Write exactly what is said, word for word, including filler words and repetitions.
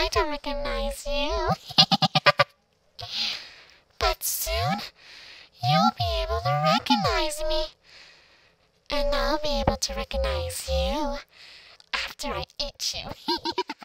I don't recognize you. But soon, you'll be able to recognize me. And I'll be able to recognize you after I eat you.